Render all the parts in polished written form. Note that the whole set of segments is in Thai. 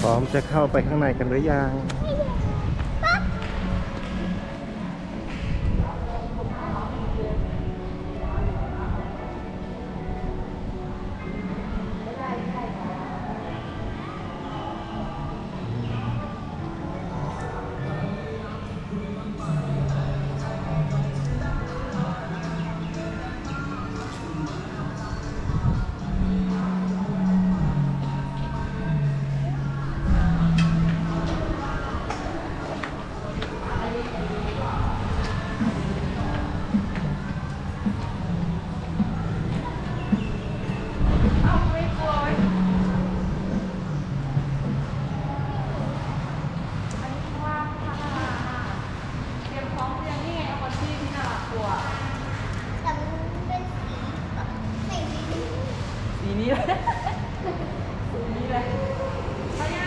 ร้อมจะเข้าไปข้างในกันหรือยังสีนี้เลยสีนี้เลยไปยัง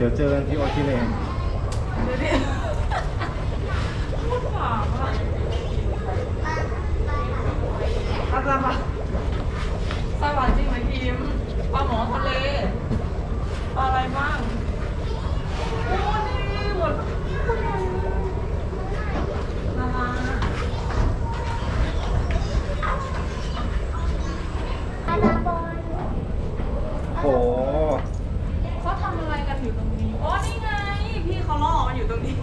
ดี๋ยวเจอกันที่โอชิเลนดูดิพูดหวานอ่ะอาจารย์ปะสวัสดีไหมพิมปลาหมอทะเลปลาอะไรบ้างโอ้นี่หมดนาราโอ้เขาทำอะไรกันอยู่ตรงนี้อ๋อนี่ไงพี่เขาล่อมาอยู่ตรงนี้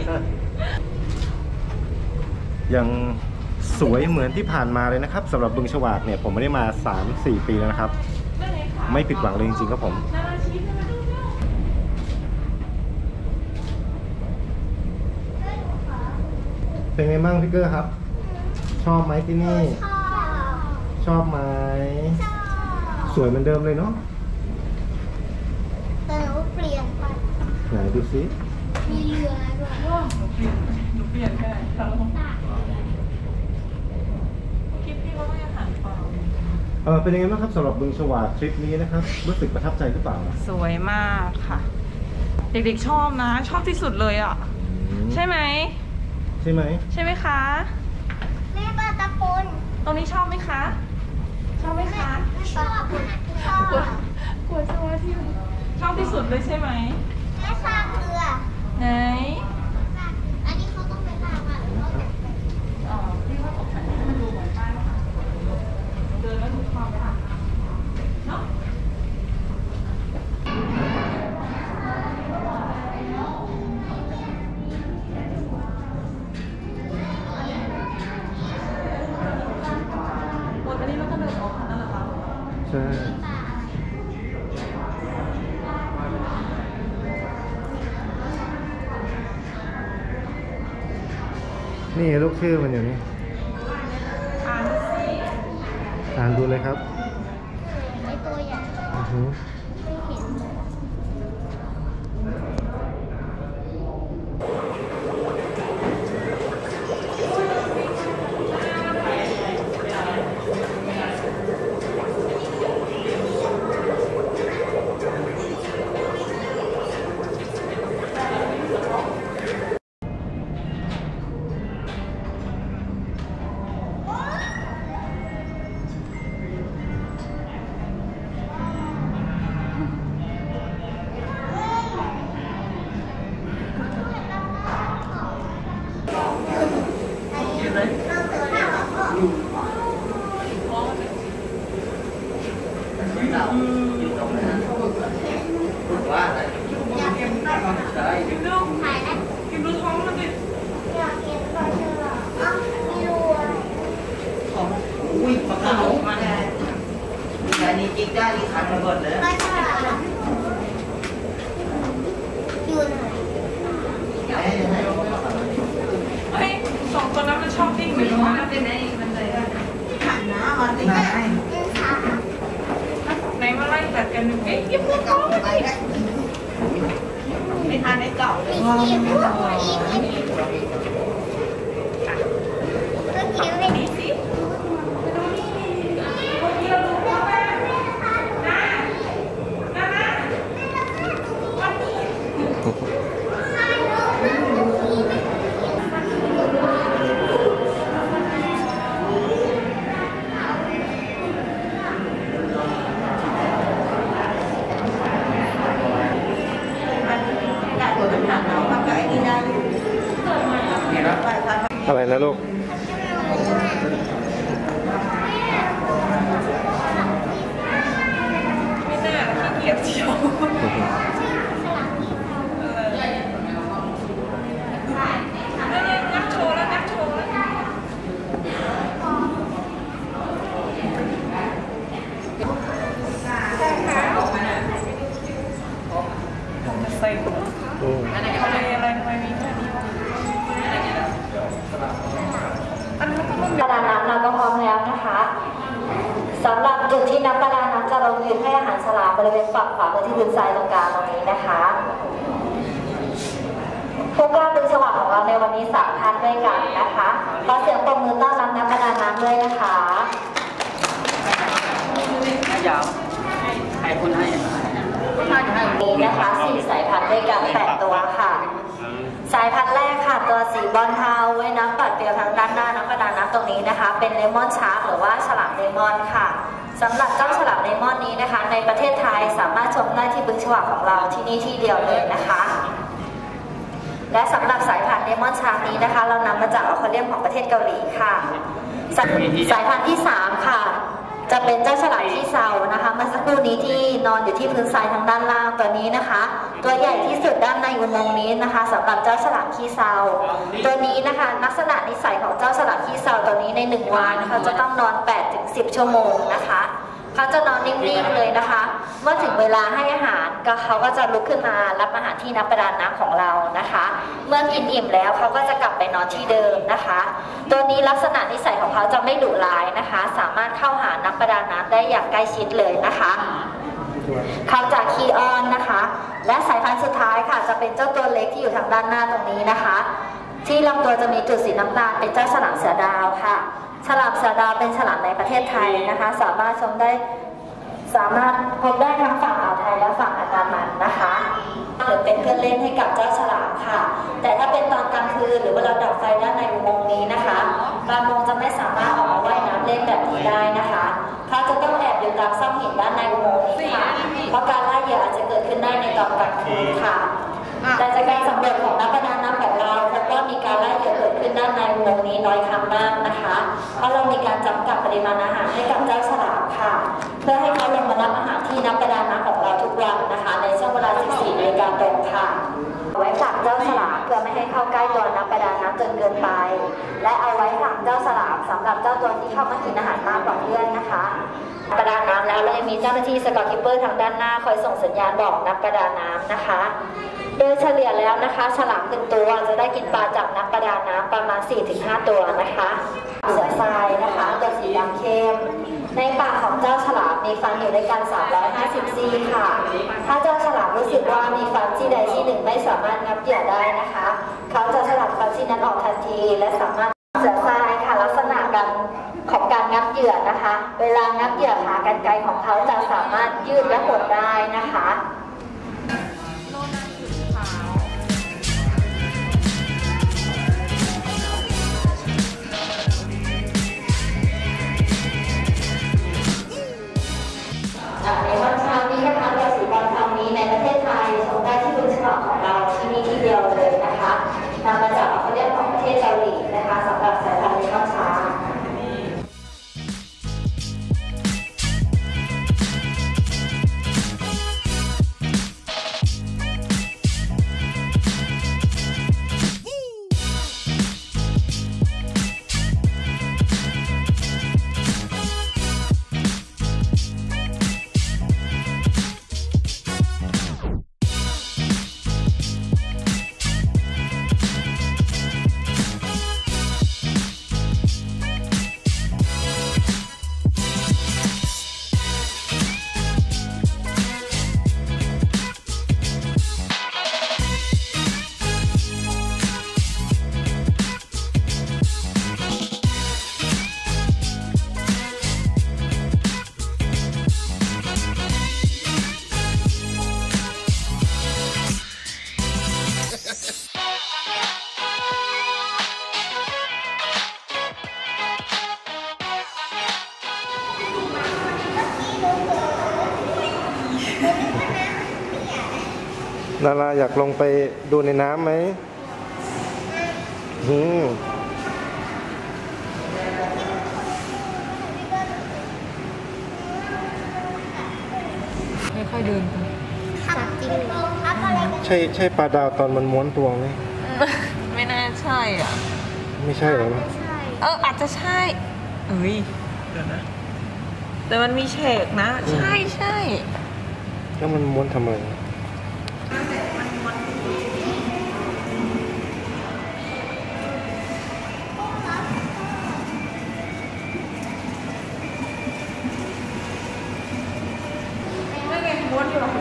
ยังสวยเหมือนที่ผ่านมาเลยนะครับสำหรับบึงฉวากเนี่ยผมไม่ได้มา 3-4 ปีแล้วนะครับ ไม่ผิดหวังเลยจริงๆครับผมนาราชีสมาดูเร็วเป็นไงบ้างพี่เกอร์ครับ ชอบไหมที่นี่ ชอบไหมสวยเหมือนเดิมเลยเนาะแต่หนูเปลี่ยนไปไหนดูสิมีเรือด้วยหนูเปลี่ยนแค่คลิปพี่เขาให้อาหารปลาเป็นยังไงบ้างครับสำหรับบึงฉวากทริปนี้นะครับรู้สึกประทับใจหรือเปล่าสวยมากค่ะ เด็กๆชอบนะ ชอบที่สุดเลยอ่ะ ใช่ไหมใช่ไหมใช่ไหมคะแม่ปลาตะปนตรงนี้ชอบไหมคะ ชอบไหมคะชอบชอบกลัวจะว่าที่ชอบที่สุดเลยใช่ไหมแม่ซากเรือไหนอันนี้เขาต้องไปลากมาหรือเขาตกแต่งพี่ว่าตกแต่งให้มันดูเหมือนป้ายค่ะเดินแล้วดูความไปค่ะเนาะหมดอันนี้เราก็เดินออกนั่นแหละค่ะใช่นี่ลูกชื่อมันอยู่นี่อ่านสิอ่านดูเลยครับไอตัวใหญ่อือฮึไม่เห็นเลยกินดูถ่ายแล้วกินดูท้องมันดิอยากเห็นปลาฉลามอ้าวมีรูอะอุ้ยปากกาหกมาเลยแต่นี่จิกได้ที่ขันระเบิดเลยปลาฉลามอยู่ไหนเฮ้ยสองตัวนั้นมันชอบวิ่งไปตรงนั้นเป็นไงมันเลยขันน้ำมันได้ไงยืนขาไหนมาไล่กัดกันหนึ่งเอ๊ะยิ้มไม่กลับไปได้ไม่ทันได้เจาะมีขีดด้วยอีกอันนี้ก็เขียนเลยสิ คนที่เราดูพ่อแม่นะวันนี้ได้ตัวน้ำหนักเราก็ไอ้นี่ได้อยู่เนี่ยเราไปพันอะไรนะลูกไม่น่าขี้เกียจเชียวนักโชว์แล้วนักโชว์แล้วจะใส่อะไรอะไรทำไมมีแค่นี้วะอันนี้ก็ต้องประดาน้ำเราก็พร้อมแล้วนะคะสำหรับจุดที่นักประดาน้ำจะลงยืนให้อาหารฉลามบริเวณฝั่งขวามือที่พื้นทรายตรงกลางตรงนี้นะคะผู้กล้าบึงฉวากของเราในวันนี้3 ท่านด้วยกันนะคะขอเสียงปรบมือต้อนรับนักประดาน้ำด้วยนะคะยาวใครคนให้นี้นะคะ4 สายพันธุ์ด้วยกัน8 ตัวค่ะ สายพันธุ์แรกค่ะตัวสีบอลเทาไว้น้ำปัดเปรียวทางด้านหน้านักประดาน้ำตรงนี้นะคะเป็นเลมอนชาร์กหรือว่าฉลามเลมอนค่ะสำหรับเจ้าฉลามเลมอนนี้นะคะในประเทศไทยสามารถชมได้ที่บึงฉวากของเราที่นี่ที่เดียวเลยนะคะและสำหรับสายพันธุ์เลมอนชาร์กนี้นะคะเรานำมาจากอควาเรียมของประเทศเกาหลีค่ะสายพันธุ์ที่3ค่ะจะเป็นเจ้าฉลามขี้เซานะคะเมื่อสักครู่นี้ที่นอนอยู่ที่พื้นทรายทางด้านล่างตัวนี้นะคะตัวใหญ่ที่สุดด้านในอุโมงค์นี้นะคะสำหรับเจ้าฉลามขี้เซาตัวนี้นะคะลักษณะนิสัยของเจ้าฉลามขี้เซาตัวนี้ใน1 วันเขาจะต้องนอน 8-10 ชั่วโมงนะคะเขาจะนอนนิ่งๆเลยนะคะเมื่อถึงเวลาให้อาหารเขาก็จะลุกขึ้นมารับอาหารที่นักประดาน้ำของเรานะคะเมื่อกินอิ่มแล้วเขาก็จะกลับไปนอนที่เดิมนะคะตัวนี้ลักษณะนิสัยของเขาจะไม่ดุร้ายนะคะสามารถเข้าหานักประดาน้ำได้อย่างใกล้ชิดเลยนะคะเขาจะขี้อ้อนนะคะและสายพันธุ์สุดท้ายค่ะจะเป็นเจ้าตัวเล็กที่อยู่ทางด้านหน้าตรงนี้นะคะที่ลำตัวจะมีจุดสีน้ำตาลเป็นเจ้าฉลามเสือดาวค่ะฉลามเสือดาวเป็นฉลามในประเทศไทยนะคะสามารถพบได้ทั้งฝั่งอ่าวไทยและฝั่งอันดามันนะคะหรือเป็นเพื่อนเล่นให้กับเจ้าฉลามค่ะแต่ถ้าเป็นตอนกลางคืนหรือว่าเราดับไฟด้านในอุโมงค์นี้นะคะปลาโมงจะไม่สามารถออกมาว่ายน้ำเล่นแบบนี้ได้นะคะเขาจะต้องแอบอยู่ตามซอกหินด้านในอุโมงค์นี้ค่ะเพราะการล่าเหยื่ออาจจะเกิดขึ้นได้ในตอนกลางคืนค่ะแต่จากการสำรวจของนักประดาน้ำของเราพบว่ามีการล่าเหยื่อเกิดขึ้นด้านในอุโมงค์นี้น้อยครั้งมากนะคะเพราะเรามีการจำกัดปริมาณอาหารให้กับเจ้าฉลามค่ะเพื่อให้เขาลงมารับอาหารที่นักประดาน้ำของเราทุกวันนะคะในช่วงเวลา 14 นาฬิกาตรงค่ะเอาไว้ขังเจ้าฉลามเพื่อไม่ให้เข้าใกล้ตัวนักประดาน้ำจนเกินไปและเอาไว้ขังเจ้าฉลามสำหรับเจ้าตัวที่เข้ามากินอาหารมากกว่าเพื่อนนะคะประดาน้ำแล้วเรายังมีเจ้าหน้าที่สกอตคิปเปอร์ทางด้านหน้าคอยส่งสัญญาณบอกนักประดาน้ำนะคะโดยเฉลี่ยแล้วนะคะฉลาม1 ตัวจะได้กินปลาจากนักประดาน้ำประมาณ 4-5 ตัวนะคะเสือทรายนะคะตัวสีดำเข้มในปากของเจ้าฉลามมีฟันอยู่ด้วยกัน350 ซี่ค่ะถ้าเจ้าฉลามรู้สึกว่ามีฟันซี่ใดซี่หนึ่งไม่สามารถงับเหยื่อได้นะคะเขาจะสลัดฟันซี่นั้นออกทันทีและสามารถเสือทรายค่ะลักษณะของการงับเหยื่อนะคะเวลางับเหยื่อขากรรไกรของเขาจะสามารถยืดและหดได้นะคะในวันเช้านี้นะคะตัวสีบอลทองนี้ในประเทศไทยชมได้ที่บึงฉวากของเราที่นี่ที่เดียวเลยนะคะนำมาจากอควาเรียมของประเทศเกาหลีนะคะสำหรับสายพันธุ์เลมอนชาร์กนาราอยากลงไปดูในน้ำไหมค่อยๆเดินไปครับจริงครับอะไรกันใช่ปลาดาวตอนมันม้วนตัวไหมไม่น่าใช่อ่ะไม่ใช่เหรอไม่ใช่อาจจะใช่เอ้ยเดี๋ยวนะแต่มันมีเฉกนะใช่แล้วมันม้วนทำไมไม่ไงม้วนอยู่หรอ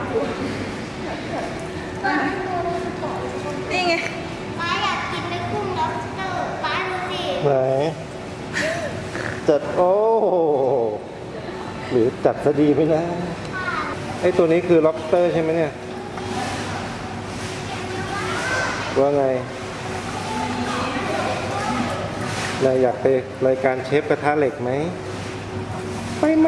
นี่ไงป้าอยากกินในกุ้งล็อบสเตอร์ป้าดูสิไหนจัดโอ้หรือจัดซะดีไหมนะไอตัวนี้คือ lobster ใช่ไหมเนี่ยว่าไงนายอยากไปรายการเชฟกระทะเหล็กไหมไปไหม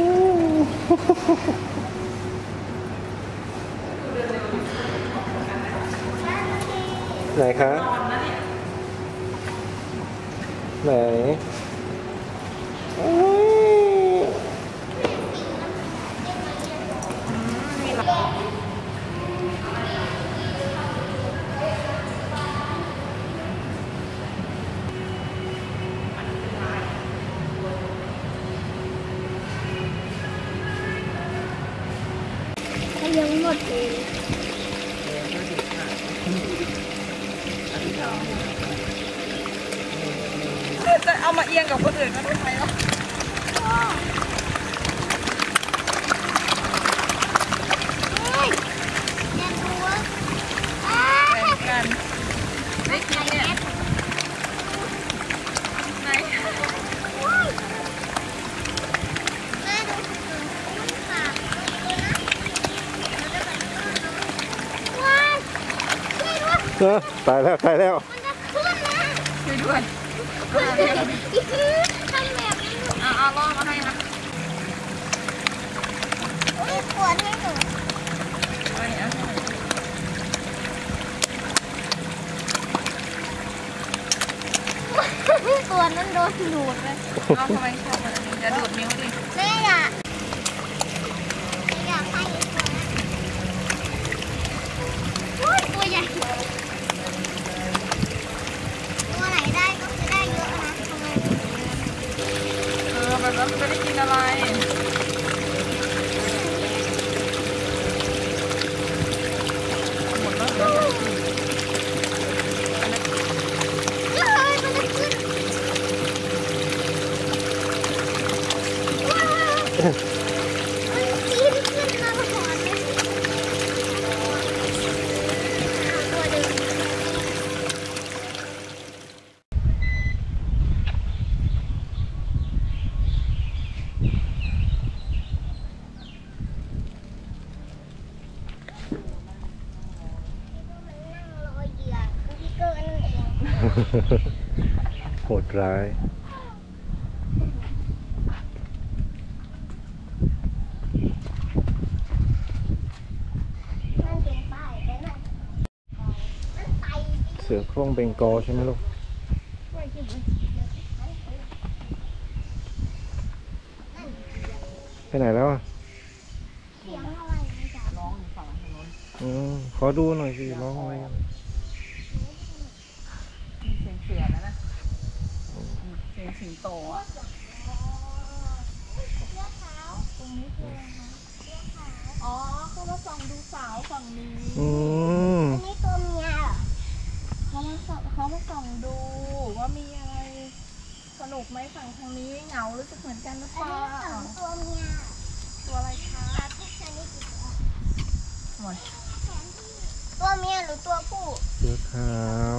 ไหนคะไหนยังหมดเลยจะเอามาเอียงกับคนอื่นก็ได้ไหมล่ะเฮ้ยเรียนรู้ว่าแบ่งกันได้กินเนี่ยไหนแม่ดูปากดูนะว้ายช่วยด้วยตายแล้วตายแล้วมันจะขึ้นนะช่วยด้วยทำแบบนี้เอาล่อมาให้นะปวดให้หนูไปเอาตัวนั้นโดนดูดเลยเอาทำไมชอบมันอันนี้จะดูดนิ้วดิแม่อยากให้ตัวนั้นตัวใหญ่ตัวไหนได้ก็จะได้เยอะนะทำไมแบบนั้นมันจะได้กินอะไร หมดแล้วเหรอเฮ้ยมันจะขึ้นว้าวมันกินขึ้นมาก่อนเลยตัวเดิม รอเหยื่อคือพี่เกอร์นั่นเองโหดร้ายนั่นเป็นป้ายแต่นั่นมันไตเสือโคร่งเบงกอลใช่ไหมลูกไปไหนแล้วอ่ะเสียงอะไรนะจ๊ะร้องอยู่ฝั่งถนนขอดูหน่อยสิร้องอะไรกันมีเสียงเสือแล้วนะเสียงสิงโตอ่ะเลือดขาวตรงนี้คืออะไรคะเลือดขาวอ๋อเขามาส่องดูสาวฝั่งนี้อันนี้ตัวเมียเหรอเขามาส่องดูว่ามีอะไรสนุกไหมฝั่งทางนี้เหงารู้สึกเหมือนกันหรือเปอันล่านี้สองตัวเมียตัวอะไรคะปลาทุกชนิดอีกแล้วหน่อยตัวเมียหรือตัวผู้เสือขาว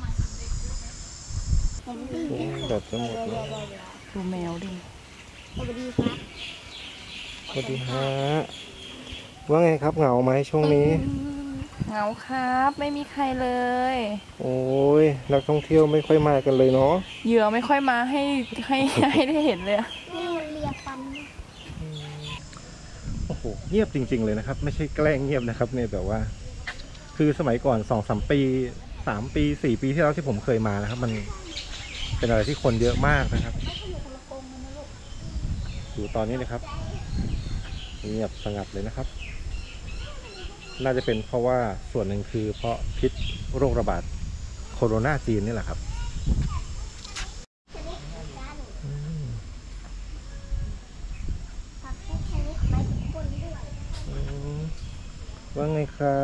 แบตจะหมดแล้วดูแมวดิสวัสดีครับสวัสดีฮะว่าไงครับเหงาไหมช่วงนี้เหงาครับไม่มีใครเลยโอ้ยนักท่องเที่ยวไม่ค่อยมากันเลยเนาะเหยื่อไม่ค่อยมาให้ได้เห็นเลยอะนี่มันเลียฟันนะโอ้โหเงียบจริงๆเลยนะครับ ไม่ใช่แกล้งเงียบนะครับเนี่ยแบบว่า คือสมัยก่อน2-3 ปี3 ปี4 ปีที่แล้วที่ผมเคยมานะครับ มันเป็นอะไรที่คนเยอะมากนะครับดูตอนนี้นะครับเงียบสงัดเลยนะครับ น่าจะเป็นเพราะว่าส่วนหนึ่งคือเพราะพิษโรคระบาดโคโรนาจีนนี่แหละครับชนิดเหมือนกันผักทุกชนิดหมายถึงคนด้วยว่าไงครับ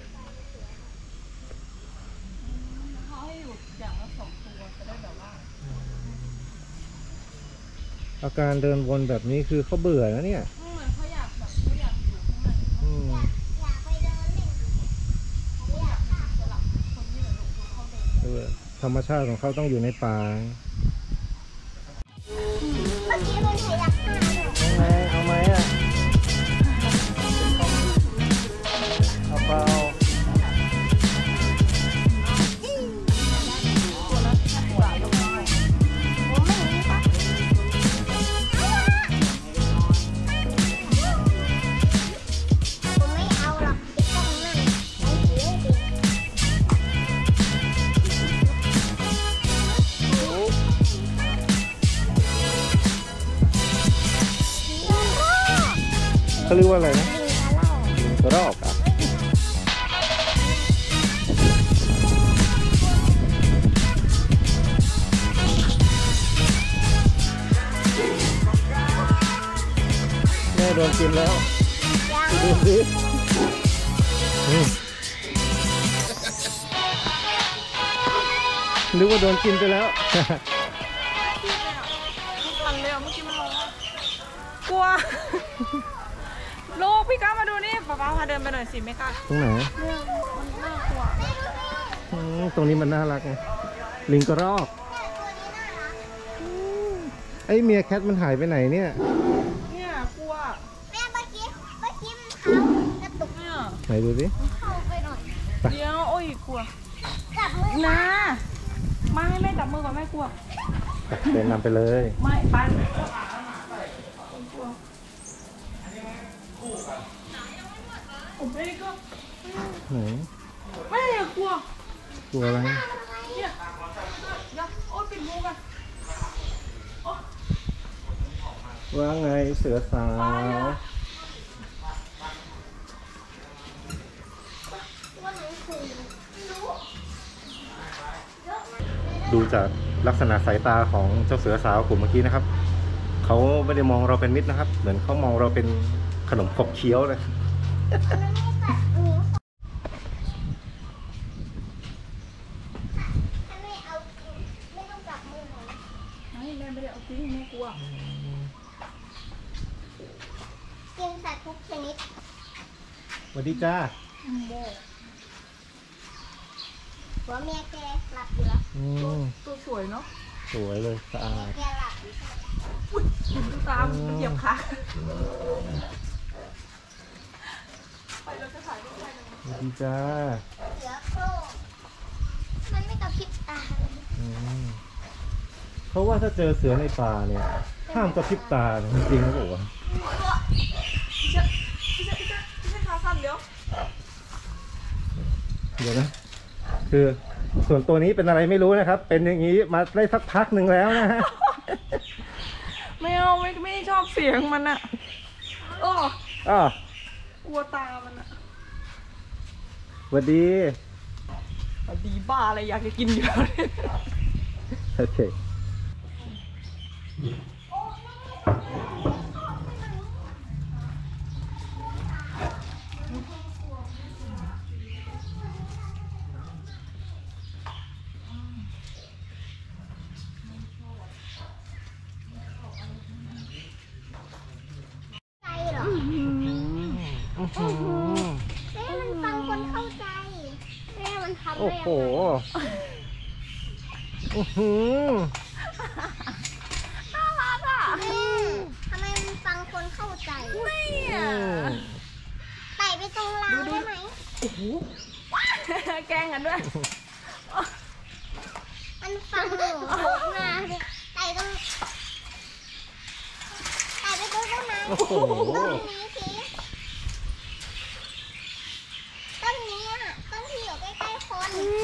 เขาให้อยู่อย่างละ2 ตัวจะได้แบบว่าอาการเดินวนแบบนี้คือเขาเบื่อนะเนี่ยเหมือนเขาอยากอยู่ข้างในอยากไปเดินเล่นอยากค่ะธรรมชาติของเขาต้องอยู่ในป่าเมื่อกี้มันพยักหน้าด้วยเอาไหมอ่ะเอาเปล่าว่าอะไรนะลิงกระรอกลิงกระรอกอ่ะแม่โดนกินแล้วยังดูสินึกว่าโดนกินไปแล้วทันเลยอ่ะเมื่อกี้มันร้องอะกลัว ลูกพี่ก้ามาดูนี่ป๊าป๊าพาเดินไปหน่อยสิไม่กล้าตรงไหนเนี่ยมันน่ากลัวตรงนี้มันน่ารักไงลิงกระรอกไอ้เมียแคทมันหายไปไหนเนี่ยเนี่ยกลัวแม่เมื่อกี้มันเท้ากระตุกเนี่ยไหนดูสิเข้าไปหน่อยเดี๋ยวโอ้ยกลัวจับมือนะมาให้แม่จับมือก่อนแม่กลัวเดินนำไปเลยไม่ปันผมไม่ก็ไหนแม่อย่ากลัวกลัวอะไรเนี่ยอย่าโอ๊ยปิดมุกอ่ะว่าไงเสือสาว ดูจากลักษณะสายตาของเจ้าเสือสาวกลุ่มเมื่อกี้นะครับ เขาไม่ได้มองเราเป็นมิตรนะครับ เหมือนเขามองเราเป็นขนมขบเคี้ยวเลยถ้าไม่เอาไม่ต้องจับมือหนูไม่แม่ไม่ได้เอาทิ้งแม่กลัวกินสัตว์ทุกชนิดสวัสดีจ้าหัวเมียแกหลับอยู่แล้วตัวสวยเนาะสวยเลยสะอาดแกหลับอยู่ดูตามมันเหยียบขาสวัสดีจ้าเสือโคร่งมันไม่กระพริบตาเลยเพราะว่าถ้าเจอเสือในป่าเนี่ยห้ามกระพริบตาจริงๆนะบอกว่าพี่เช่ขาสั้นเดี๋ยวเดี๋ยวนะ คือส่วนตัวนี้เป็นอะไรไม่รู้นะครับ เป็นอย่างนี้มาได้สักพักหนึ่งแล้วนะฮะไม่เอาไม่ชอบเสียงมันอะโอ้อ้าวกลัวตามันอะสวัสดีดีบ้าอะไรอยากจะกินอยู่แล้วเนี่ยโอเคใจเหรอแม่มันฟังคนเข้าใจแม่มันทำโอ้ได้โหยังไงอื้อหือน่ารักอะแม่ทำไมมันฟังคนเข้าใจนี่อือะมไต่ไปตรงราวได้ไหมแกล้งกันด้วยมันฟังหนูโผล่มาเนี่ยไต่ไปตรงต้นไม้โอ้โหต้นนี้สิต้นนี้อ่ะต้นที่อยู่ใกล้ๆคน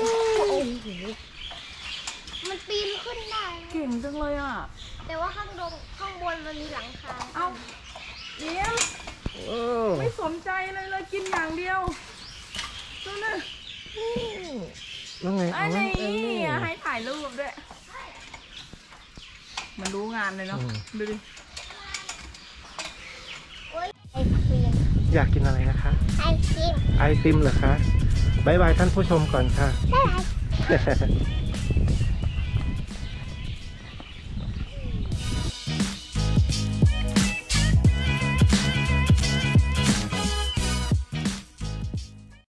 มันปีนขึ้นได้นะเก่งจังเลยอ่ะแต่ว่าข้างบนมันมีหลังคาเอ้าเลี้ยงโอ้ไม่สนใจเลยกินอย่างเดียวดูนะแล้วไงอัเอานไหมนี้ให้ถ่ายรูปด้วย มันรู้งานเลยเนาะ ดูดิโอ๊ยไอศครีมอยากกินอะไรนะคะไอศครีมไอติมเหรอคะบายบายท่านผู้ชมก่อนค่ะได้